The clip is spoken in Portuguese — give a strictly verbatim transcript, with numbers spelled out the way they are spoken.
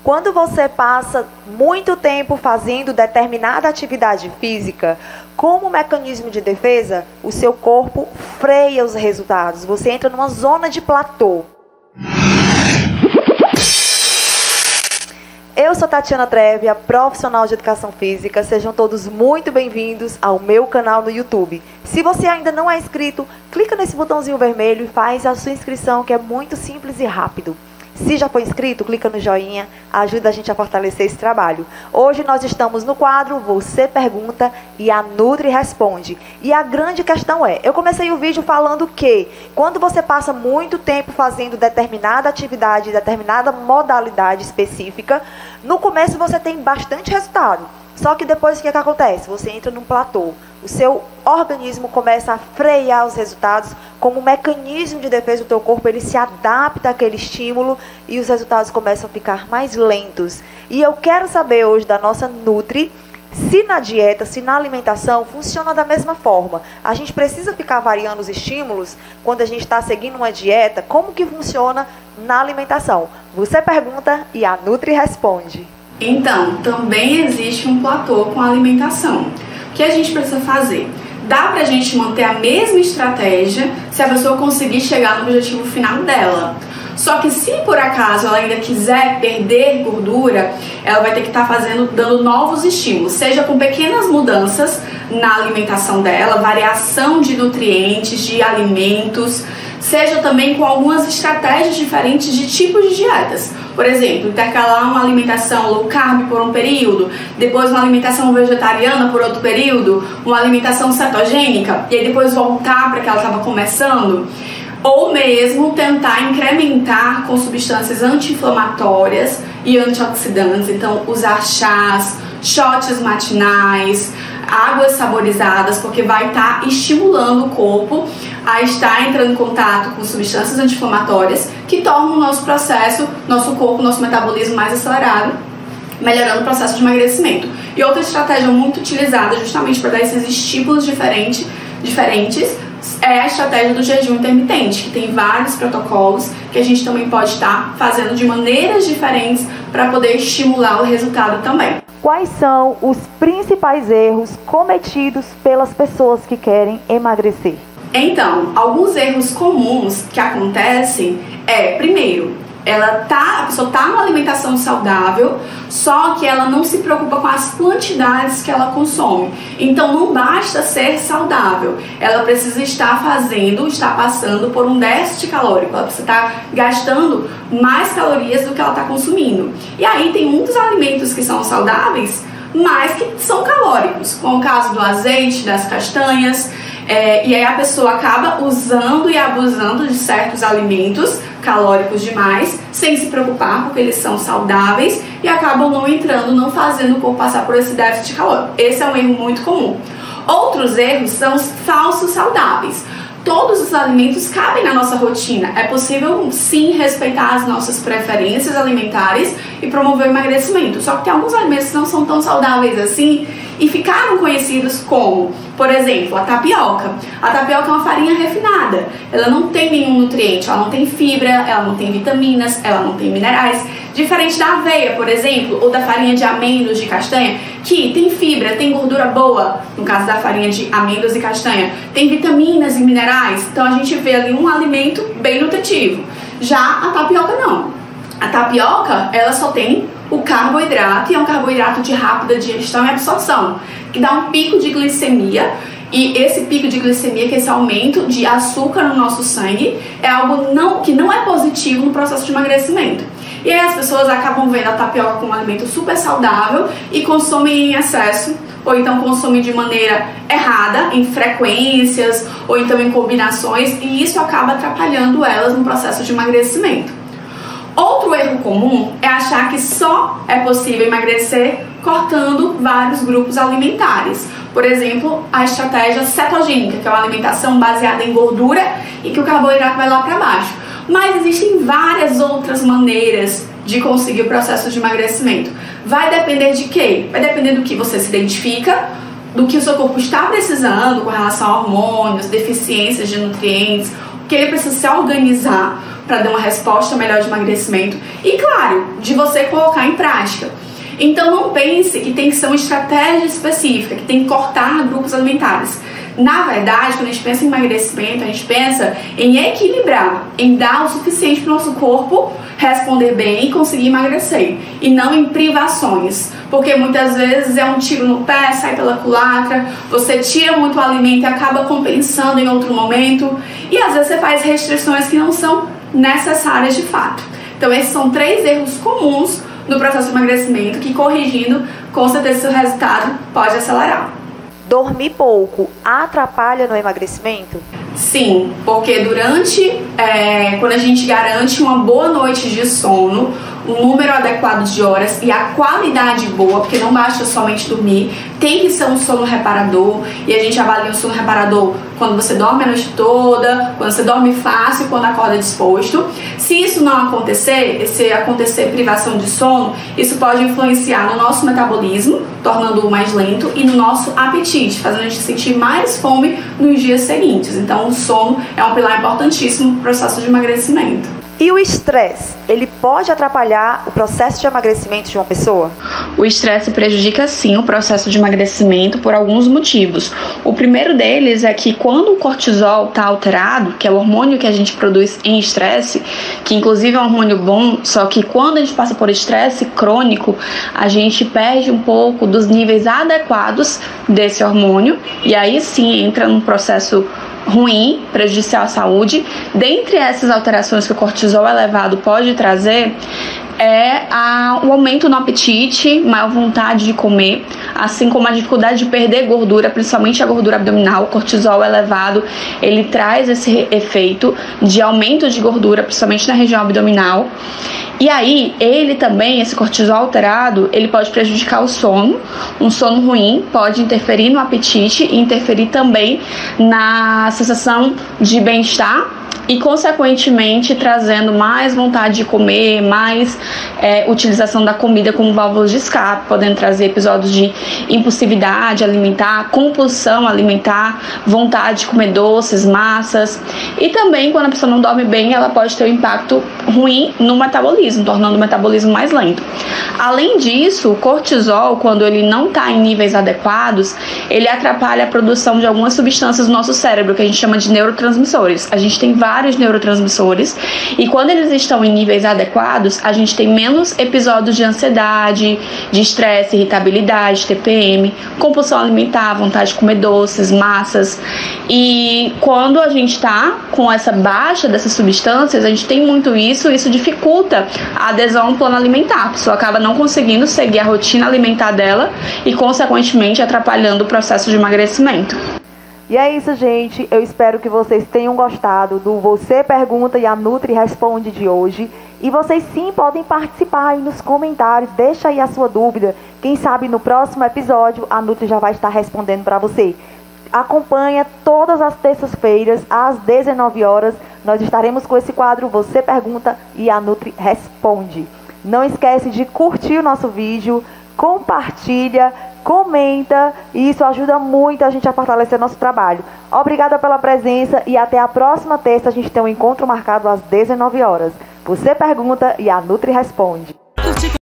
Quando você passa muito tempo fazendo determinada atividade física, como mecanismo de defesa, o seu corpo freia os resultados. Você entra numa zona de platô. Eu sou Tatiana Trevia, profissional de educação física. Sejam todos muito bem-vindos ao meu canal no YouTube. Se você ainda não é inscrito, clica nesse botãozinho vermelho e faz a sua inscrição, que é muito simples e rápido. Se já foi inscrito, clica no joinha, ajuda a gente a fortalecer esse trabalho. Hoje nós estamos no quadro Você Pergunta e a Nutri Responde. E a grande questão é, eu comecei o vídeo falando que quando você passa muito tempo fazendo determinada atividade, determinada modalidade específica, no começo você tem bastante resultado. Só que depois o que, é que acontece? Você entra num platô. O seu organismo começa a frear os resultados. Como um mecanismo de defesa do teu corpo, ele se adapta àquele estímulo e os resultados começam a ficar mais lentos. E eu quero saber hoje da nossa Nutri se na dieta, se na alimentação funciona da mesma forma. A gente precisa ficar variando os estímulos quando a gente está seguindo uma dieta. Como que funciona na alimentação? Você pergunta e a Nutri responde. Então, também existe um platô com a alimentação. O que a gente precisa fazer? Dá pra gente manter a mesma estratégia se a pessoa conseguir chegar no objetivo final dela. Só que se por acaso ela ainda quiser perder gordura, ela vai ter que estar fazendo, dando novos estímulos, seja com pequenas mudanças na alimentação dela, variação de nutrientes, de alimentos, seja também com algumas estratégias diferentes de tipos de dietas. Por exemplo, intercalar uma alimentação low carb por um período, depois uma alimentação vegetariana por outro período, uma alimentação cetogênica, e aí depois voltar para que ela estava começando. Ou mesmo tentar incrementar com substâncias anti-inflamatórias e antioxidantes. Então, usar chás, shots matinais, águas saborizadas, porque vai estar tá estimulando o corpo a estar entrando em contato com substâncias anti-inflamatórias que tornam o nosso processo, nosso corpo, nosso metabolismo mais acelerado, melhorando o processo de emagrecimento. E outra estratégia muito utilizada justamente para dar esses estímulos diferentes, diferentes é a estratégia do jejum intermitente, que tem vários protocolos que a gente também pode estar fazendo de maneiras diferentes para poder estimular o resultado também. Quais são os principais erros cometidos pelas pessoas que querem emagrecer? Então, alguns erros comuns que acontecem é, primeiro, ela tá, a pessoa está numa alimentação saudável, só que ela não se preocupa com as quantidades que ela consome. Então não basta ser saudável, ela precisa estar fazendo, estar passando por um déficit calórico, ela precisa estar gastando mais calorias do que ela está consumindo. E aí tem muitos alimentos que são saudáveis, mas que são calóricos, como o caso do azeite, das castanhas. É, e aí a pessoa acaba usando e abusando de certos alimentos calóricos demais, sem se preocupar porque eles são saudáveis e acabam não entrando, não fazendo o corpo passar por esse déficit calórico. Esse é um erro muito comum. Outros erros são os falsos saudáveis. Todos os alimentos cabem na nossa rotina. É possível, sim, respeitar as nossas preferências alimentares e promover o emagrecimento. Só que tem alguns alimentos que não são tão saudáveis assim e ficaram conhecidos como, por exemplo, a tapioca. A tapioca é uma farinha refinada. Ela não tem nenhum nutriente, ela não tem fibra, ela não tem vitaminas, ela não tem minerais. Diferente da aveia, por exemplo, ou da farinha de amêndoas de castanha, que tem fibra, tem gordura boa, no caso da farinha de amêndoas e castanha, tem vitaminas e minerais, então a gente vê ali um alimento bem nutritivo. Já a tapioca não. A tapioca, ela só tem o carboidrato, e é um carboidrato de rápida digestão e absorção, que dá um pico de glicemia, e esse pico de glicemia, que é esse aumento de açúcar no nosso sangue, é algo não, que não é positivo no processo de emagrecimento. E aí as pessoas acabam vendo a tapioca como um alimento super saudável e consomem em excesso, ou então consomem de maneira errada, em frequências, ou então em combinações, e isso acaba atrapalhando elas no processo de emagrecimento. Outro erro comum é achar que só é possível emagrecer cortando vários grupos alimentares. Por exemplo, a estratégia cetogênica, que é uma alimentação baseada em gordura e que o carboidrato vai lá para baixo. Mas existem várias outras maneiras de conseguir o processo de emagrecimento. Vai depender de quê? Vai depender do que você se identifica, do que o seu corpo está precisando com relação a hormônios, deficiências de nutrientes, o que ele precisa se organizar. para dar uma resposta melhor de emagrecimento e, claro, de você colocar em prática. Então não pense que tem que ser uma estratégia específica, que tem que cortar grupos alimentares. Na verdade, quando a gente pensa em emagrecimento, a gente pensa em equilibrar, em dar o suficiente para o nosso corpo responder bem e conseguir emagrecer, e não em privações, porque muitas vezes é um tiro no pé, sai pela culatra, você tira muito o alimento e acaba compensando em outro momento, e às vezes você faz restrições que não são necessárias de fato. Então esses são três erros comuns no processo de emagrecimento que, corrigindo, com certeza seu resultado pode acelerar. Dormir pouco atrapalha no emagrecimento? Sim, porque durante, é, quando a gente garante uma boa noite de sono, um número adequado de horas e a qualidade boa, porque não basta somente dormir, tem que ser um sono reparador, e a gente avalia o sono reparador quando você dorme a noite toda, quando você dorme fácil, quando acorda disposto. Se isso não acontecer, se acontecer privação de sono, isso pode influenciar no nosso metabolismo, tornando-o mais lento, e no nosso apetite, fazendo a gente sentir mais fome nos dias seguintes. Então o sono é um pilar importantíssimo no processo de emagrecimento. E o estresse, ele pode atrapalhar o processo de emagrecimento de uma pessoa? O estresse prejudica sim o processo de emagrecimento por alguns motivos. O primeiro deles é que quando o cortisol está alterado, que é o hormônio que a gente produz em estresse, que inclusive é um hormônio bom, só que quando a gente passa por estresse crônico, a gente perde um pouco dos níveis adequados desse hormônio, e aí sim entra num processo ruim, prejudicial à saúde. Dentre essas alterações que o cortisol elevado pode trazer, é a, o aumento no apetite, maior vontade de comer, assim como a dificuldade de perder gordura, principalmente a gordura abdominal. O cortisol elevado, ele traz esse efeito de aumento de gordura, principalmente na região abdominal. E aí, ele também, esse cortisol alterado, ele pode prejudicar o sono. Um sono ruim pode interferir no apetite e interferir também na sensação de bem-estar, e consequentemente trazendo mais vontade de comer, mais é, utilização da comida como válvula de escape, podendo trazer episódios de impulsividade alimentar, compulsão alimentar, vontade de comer doces, massas. E também, quando a pessoa não dorme bem, ela pode ter um impacto ruim no metabolismo, tornando o metabolismo mais lento. Além disso, o cortisol, quando ele não está em níveis adequados, ele atrapalha a produção de algumas substâncias no nosso cérebro, que a gente chama de neurotransmissores. A gente tem vários vários neurotransmissores, e quando eles estão em níveis adequados, a gente tem menos episódios de ansiedade, de estresse, irritabilidade, T P M, compulsão alimentar, vontade de comer doces, massas. E quando a gente está com essa baixa dessas substâncias, a gente tem muito isso, isso dificulta a adesão ao plano alimentar. A pessoa acaba não conseguindo seguir a rotina alimentar dela e, consequentemente, atrapalhando o processo de emagrecimento. E é isso, gente. Eu espero que vocês tenham gostado do Você Pergunta e a Nutri Responde de hoje. E vocês sim podem participar aí nos comentários. Deixa aí a sua dúvida. Quem sabe no próximo episódio a Nutri já vai estar respondendo para você. Acompanha todas as terças-feiras às dezenove horas. Nós estaremos com esse quadro Você Pergunta e a Nutri Responde. Não esquece de curtir o nosso vídeo, compartilha, comenta, e isso ajuda muito a gente a fortalecer nosso trabalho. Obrigada pela presença e até a próxima terça. A gente tem um encontro marcado às dezenove horas. Você Pergunta e a Nutri Responde.